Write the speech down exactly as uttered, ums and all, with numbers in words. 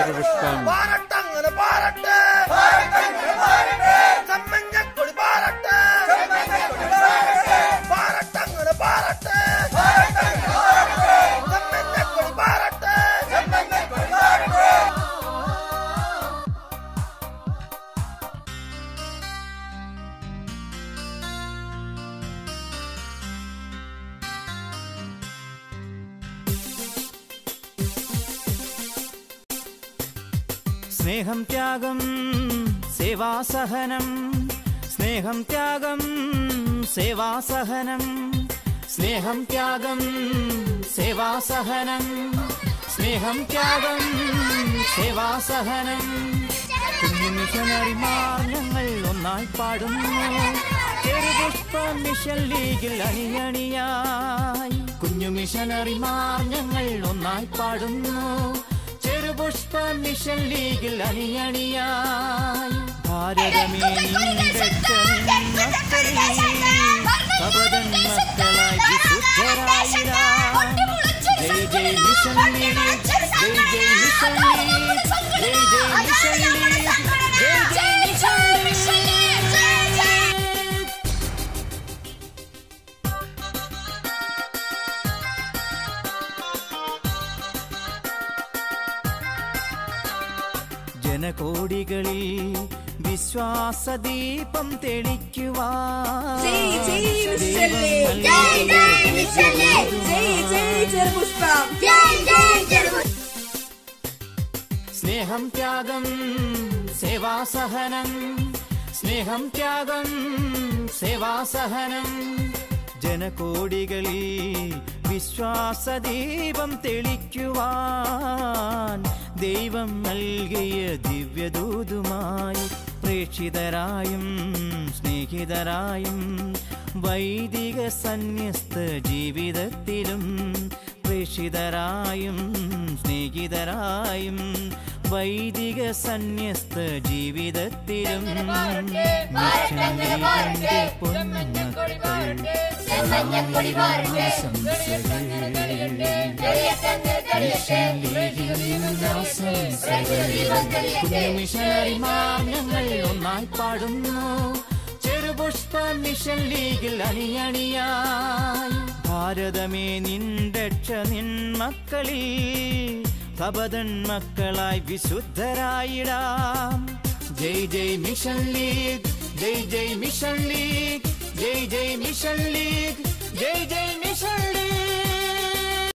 ചെറുപുഷ്പം പാറട്ടങ്ങനെ പാറട്ടെ ചെമ്മഞ്ഞക്കൊടി പാറട്ടെ പാറട്ടങ്ങനെ പാറട്ടെ ചെമ്മഞ്ഞക്കൊടി പാറട്ടെ ചെമ്മഞ്ഞക്കൊടി പാറട്ടെ. സ്നേഹം ത്യാഗം സേവാസഹനം സ്നേഹം ത്യാഗം സേവാസഹനം സ്നേഹം ത്യാഗം സേവാസഹനം സ്നേഹം ത്യാഗം സേവാസഹനം. കുഞ്ഞു മിഷനറിമാർ ഞങ്ങൾ ഒന്നായി പാടുന്നു ചെറുപുഷ്പ മിഷൻ ലീഗിൽ അണിയണിയായി. കുഞ്ഞു മിഷനറിമാർ ഞങ്ങൾ ഒന്നായി പാടുന്നു ചെറുപുഷ്പ മിഷൻ ലീഗിൽ അണിയണിയായി. ഭാരതമേ മക്കളായി വിശുദ്ധരായിരാം. ജയ് ജയ് മിഷൻ ലീഗ്, ജയ് ജയ് മിഷൻ ലീഗ്, ജയ് ജയ് മിഷൻ ലീഗ്, ജയ് ജയ് മിഷൻ ലീഗ്. ജനകോടികളിൽ വിശ്വാസദീപം തെളിക്കുവാൻ സ്നേഹം ത്യാഗം സേവാസഹനം സ്നേഹം ത്യാഗം സേവാസഹനം. ജനകോടികളിൽ വിശ്വാസദീപം തെളിക്കുവാൻ ദൈവം നൽകിയ ദിവ്യദൂതുമായി പ്രേക്ഷിതരായും സ്നേഹിതരായും വൈദിക സന്യസ്ത ജീവിതത്തിലും പ്രേക്ഷിതരായും സ്നേഹിതരായും വൈദിക സന്യസ്ത ജീവിതത്തിലും മിഷനീകന്റെ പൊന്മക്കൾ മിഷനറിമാർ ഞങ്ങൾ ഒന്നായി പാടുന്നു ചെറുപുഷ്പ മിഷൻ ലീഗിൽ അണിയണിയായി. ഭാരതമേ നിൻ രക്ഷ നിൻ മക്കളിൽ കപതൻ മക്കളായി വിശുദ്ധരായിടാം. ജയ് ജയ് മിഷൻ ലീഗ്, ജയ് ജയ് മിഷൻ ലീഗ്, ജയ് ജയ് മിഷൻ ലീഗ്, ജയ് ജയ്